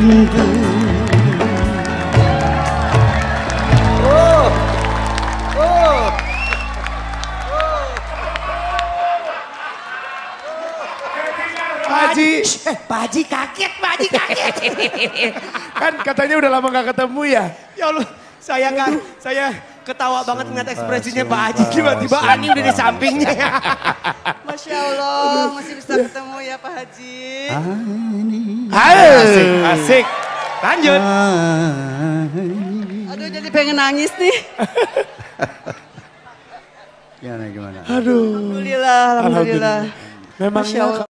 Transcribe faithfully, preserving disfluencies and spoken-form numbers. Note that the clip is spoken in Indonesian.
tentu. Oh. Oh. Pak Haji. Eh, Pak Haji kaget, Pak Haji kaget. Kan katanya udah lama gak ketemu ya. Ya Allah, saya kan, saya ketawa banget ngeliat ekspresinya Pak Haji. Tiba-tiba Ani udah di sampingnya. Masya Allah, masih bisa ketemu ya Pak Haji. Asik, asik. Lanjut. Aduh jadi pengen nangis nih. Gimana, gimana? Aduh. Alhamdulillah, alhamdulillah. Memang Masya Allah.